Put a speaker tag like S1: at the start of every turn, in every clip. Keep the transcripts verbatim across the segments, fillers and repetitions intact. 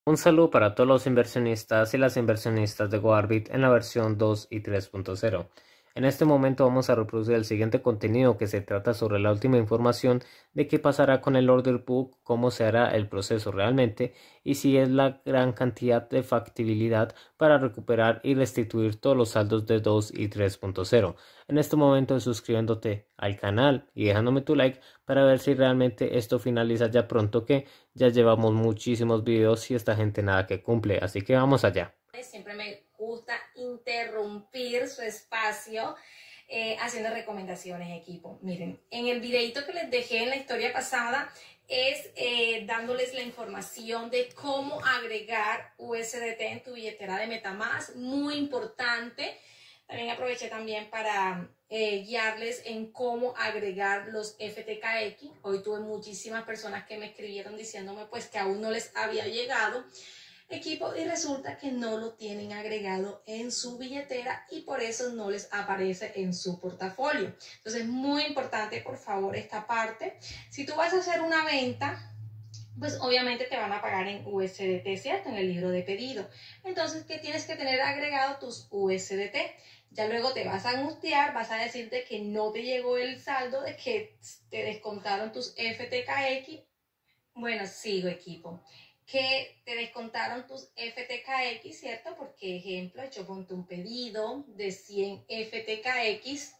S1: Un saludo para todos los inversionistas y las inversionistas de GoArbit en la versión dos y tres punto cero. En este momento vamos a reproducir el siguiente contenido que se trata sobre la última información de qué pasará con el order book, cómo se hará el proceso realmente y si es la gran cantidad de factibilidad para recuperar y restituir todos los saldos de dos y tres punto cero. En este momento suscribiéndote al canal y dejándome tu like para ver si realmente esto finaliza ya pronto, que ya llevamos muchísimos videos y esta gente nada que cumple, así que vamos allá.
S2: Siempre me gusta interrumpir su espacio eh, haciendo recomendaciones, equipo. Miren, en el videito que les dejé en la historia pasada es eh, dándoles la información de cómo agregar U S D T en tu billetera de MetaMask, muy importante. También aproveché también para eh, guiarles en cómo agregar los F T K X. Hoy tuve muchísimas personas que me escribieron diciéndome pues que aún no les había llegado, equipo, y resulta que no lo tienen agregado en su billetera y por eso no les aparece en su portafolio. Entonces, muy importante, por favor, esta parte. Si tú vas a hacer una venta, pues obviamente te van a pagar en U S D T, ¿cierto? En el libro de pedido. Entonces, ¿qué tienes que tener agregado? Tus U S D T. Ya luego te vas a angustiar, vas a decirte que no te llegó el saldo, de que te descontaron tus F T K X. Bueno, sigo, equipo. Que te descontaron tus F T K X, ¿cierto? Porque, ejemplo, yo ponte un pedido de cien F T K X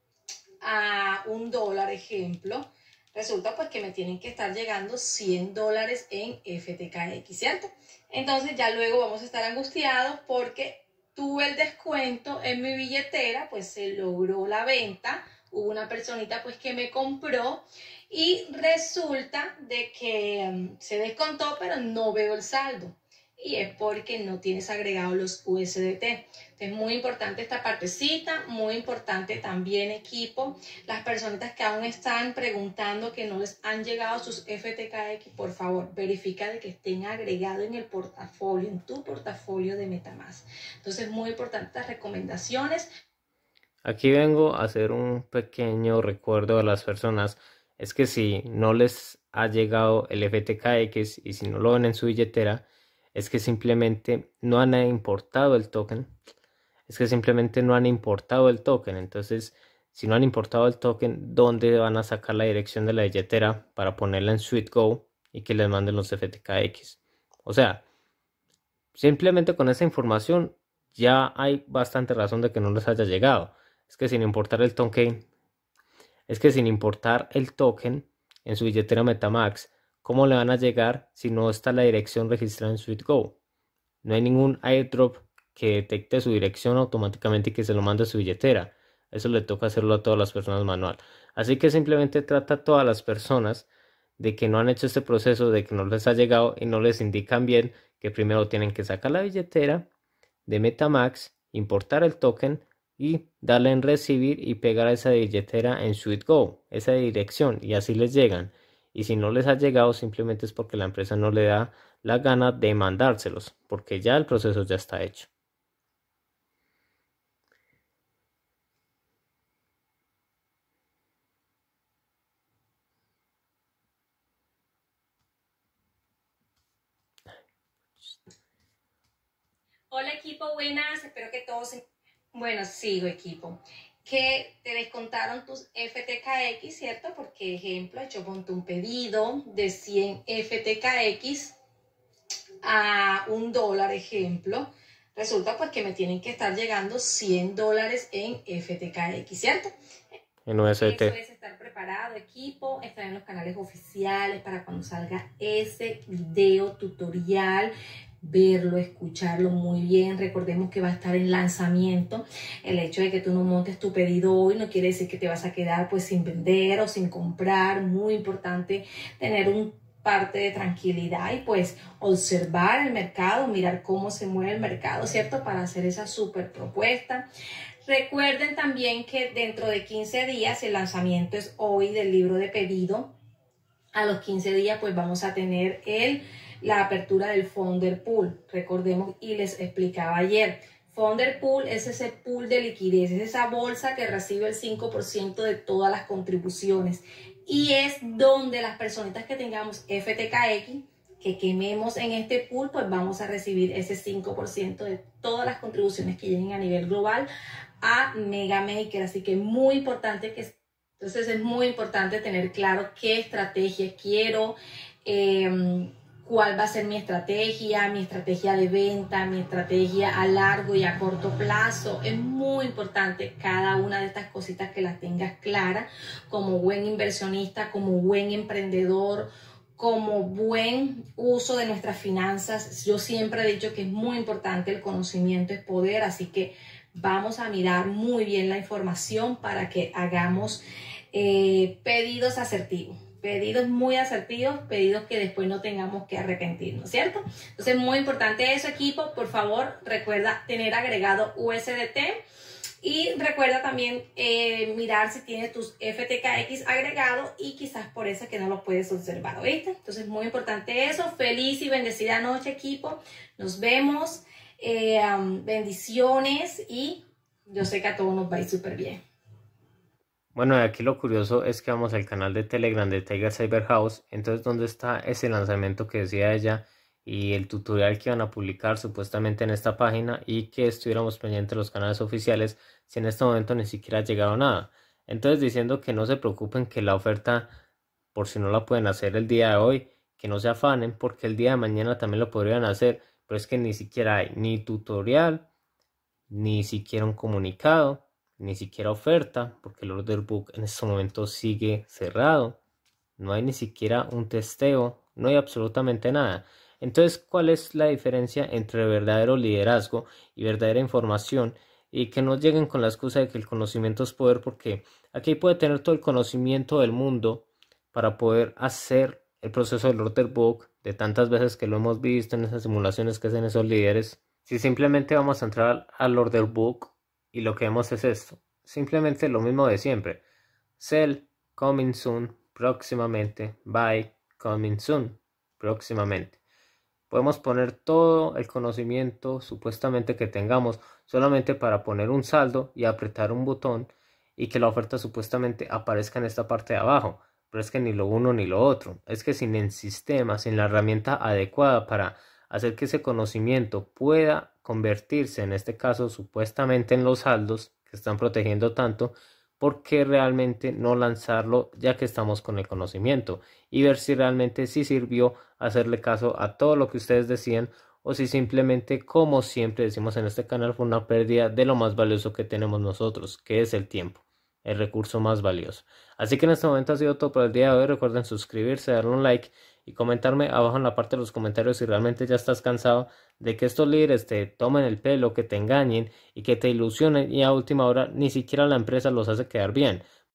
S2: a un dólar, ejemplo. Resulta pues que me tienen que estar llegando cien dólares en F T K X, ¿cierto? Entonces ya luego vamos a estar angustiados porque tuve el descuento en mi billetera, pues se logró la venta, hubo una personita pues que me compró y resulta de que um, se descontó, pero no veo el saldo. Y es porque no tienes agregado los U S D T. Entonces, muy importante esta partecita, muy importante también, equipo. Las personitas que aún están preguntando que no les han llegado sus F T K X, por favor, verifica de que estén agregados en el portafolio, en tu portafolio de MetaMask. Entonces, muy importantes estas recomendaciones.
S1: Aquí vengo a hacer un pequeño recuerdo a las personas. Es que si no les ha llegado el F T K X y si no lo ven en su billetera, es que simplemente no han importado el token. Es que simplemente no han importado el token. Entonces, si no han importado el token, ¿dónde van a sacar la dirección de la billetera para ponerla en SweetGo y que les manden los F T K X? O sea, simplemente con esa información ya hay bastante razón de que no les haya llegado. Es que sin importar el token, es que sin importar el token en su billetera MetaMask, ¿cómo le van a llegar si no está la dirección registrada en SweetGo? No hay ningún airdrop que detecte su dirección automáticamente y que se lo mande a su billetera. Eso le toca hacerlo a todas las personas manual. Así que simplemente trata a todas las personas de que no han hecho este proceso, de que no les ha llegado y no les indican bien que primero tienen que sacar la billetera de MetaMask, importar el token y darle en recibir y pegar a esa billetera en SweetGo, esa dirección, y así les llegan. Y si no les ha llegado, simplemente es porque la empresa no le da la gana de mandárselos, porque ya el proceso ya está hecho.
S2: Hola, equipo, buenas, espero que todos... Bueno, sigo, equipo. Que te descontaron tus F T K X, ¿cierto? Porque, ejemplo, yo ponte un pedido de cien F T K X a un dólar, ejemplo. Resulta pues que me tienen que estar llegando cien dólares en F T K X, ¿cierto?
S1: En U S D T.
S2: Eso es estar preparado, equipo, estar en los canales oficiales para cuando salga ese video tutorial, verlo, escucharlo muy bien. Recordemos que va a estar en lanzamiento. El hecho de que tú no montes tu pedido hoy no quiere decir que te vas a quedar pues sin vender o sin comprar. Muy importante tener un parte de tranquilidad y pues observar el mercado, mirar cómo se mueve el mercado, ¿cierto? Para hacer esa super propuesta. Recuerden también que dentro de quince días, el lanzamiento es hoy del libro de pedido. A los quince días pues vamos a tener el, la apertura del Founder Pool. Recordemos y les explicaba ayer. Founder Pool es ese pool de liquidez, es esa bolsa que recibe el cinco por ciento de todas las contribuciones. Y es donde las personitas que tengamos F T K X que quememos en este pool, pues vamos a recibir ese cinco por ciento de todas las contribuciones que lleguen a nivel global a Mega Maker. Así que muy importante que, entonces es muy importante tener claro qué estrategia quiero, eh, cuál va a ser mi estrategia, mi estrategia de venta, mi estrategia a largo y a corto plazo. Es muy importante cada una de estas cositas que las tengas claras como buen inversionista, como buen emprendedor, como buen uso de nuestras finanzas. Yo siempre he dicho que es muy importante, el conocimiento es poder, así que vamos a mirar muy bien la información para que hagamos eh, pedidos asertivos, pedidos muy asertivos, pedidos que después no tengamos que arrepentirnos, ¿cierto? Entonces, muy importante eso, equipo. Por favor, recuerda tener agregado U S D T. Y recuerda también eh, mirar si tienes tus F T K X agregado y quizás por eso es que no lo puedes observar, ¿oíste? Entonces, muy importante eso. Feliz y bendecida noche, equipo. Nos vemos. Eh, um, bendiciones y yo sé que a todos nos va a ir súper bien.
S1: Bueno, aquí lo curioso es que vamos al canal de Telegram de Tiger Cyber House. Entonces, ¿dónde está ese lanzamiento que decía ella? Y el tutorial que iban a publicar supuestamente en esta página, y que estuviéramos pendientes de los canales oficiales, si en este momento ni siquiera ha llegado nada. Entonces, diciendo que no se preocupen, que la oferta, por si no la pueden hacer el día de hoy, que no se afanen porque el día de mañana también lo podrían hacer, pero es que ni siquiera hay ni tutorial, ni siquiera un comunicado, ni siquiera oferta, porque el order book en este momento sigue cerrado, no hay ni siquiera un testeo, no hay absolutamente nada. Entonces, ¿cuál es la diferencia entre verdadero liderazgo y verdadera información? Y que no lleguen con la excusa de que el conocimiento es poder, porque aquí puede tener todo el conocimiento del mundo para poder hacer el proceso del order book de tantas veces que lo hemos visto en esas simulaciones que hacen esos líderes. Si simplemente vamos a entrar al order book y lo que vemos es esto, simplemente lo mismo de siempre: sell, coming soon, próximamente, buy, coming soon, próximamente. Podemos poner todo el conocimiento supuestamente que tengamos solamente para poner un saldo y apretar un botón y que la oferta supuestamente aparezca en esta parte de abajo. Pero es que ni lo uno ni lo otro. Es que sin el sistema, sin la herramienta adecuada para hacer que ese conocimiento pueda convertirse, en este caso supuestamente en los saldos que están protegiendo tanto, ¿por qué realmente no lanzarlo ya que estamos con el conocimiento? Y ver si realmente sí sirvió hacerle caso a todo lo que ustedes decían, o si simplemente, como siempre decimos en este canal, fue una pérdida de lo más valioso que tenemos nosotros, que es el tiempo, el recurso más valioso. Así que en este momento ha sido todo por el día de hoy. Recuerden suscribirse, darle un like y comentarme abajo en la parte de los comentarios si realmente ya estás cansado de que estos líderes te tomen el pelo, que te engañen y que te ilusionen, y a última hora ni siquiera la empresa los hace quedar bien.